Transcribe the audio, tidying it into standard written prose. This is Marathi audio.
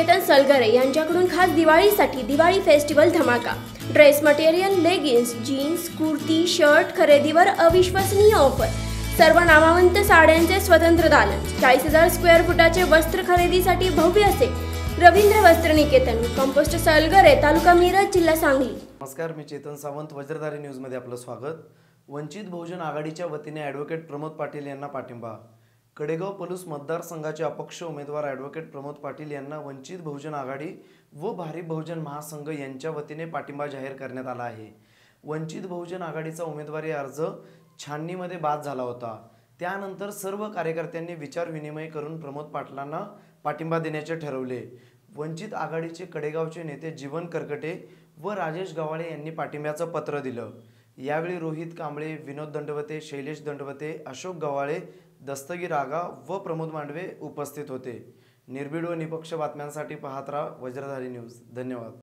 निकेतन सलगरे यांच्याकडून खास दिवाळीसाठी दिवाळी फेस्टिवल धमाका। Dress material, leggings, jeans, kurti, shirt खरेदीवर अविश्वसनीय ऑफर। सर्व नामवंत साड्यांचे स्वतंत्र दालन। 40,000 स्क्वेअर फुटाचे वस्त्र खरेदीसाठी भव्य असे रवींद्र वस्त्र निकेतन, कंपोस्ट सलगरे, तालुका मिरज, जिल्हा सांगली। नमस्कार, मी चेतन सावंत, वज्रधारी न्यूज मध्ये आपलं स्वागत। वंचित बहुजन आघाडीच्या वतीने ॲडव्होकेट प्रमोद पाटील यांना पाठिंबा। कडेगाव पलूस मतदारसंघाचे अपक्ष उमेदवार ॲडव्होकेट प्रमोद पाटील यांना वंचित बहुजन आघाडी व भारिप बहुजन महासंघ यांच्या वतीने पाठिंबा जाहीर करण्यात आला आहे। वंचित बहुजन आघाडीचा उमेदवारी अर्ज छाननीमध्ये बाद झाला होता। त्यानंतर सर्व कार्यकर्त्यांनी विचार विनिमय करून प्रमोद पाटलांना पाठिंबा देण्याचे ठरवले। वंचित आघाडीचे कडेगावचे नेते जीवन करकटे व राजेश गवाळे यांनी पाठिंब्याचं पत्र दिलं। यावेळी रोहित कांबळे, विनोद दंडवते, शैलेश दंडवते, अशोक गवाळे, दस्तगीर आगा व प्रमोद मांडवे उपस्थित होते। निर्भीड व निपक्ष बातम्यांसाठी पाहत राहा वज्रधारी न्यूज। धन्यवाद।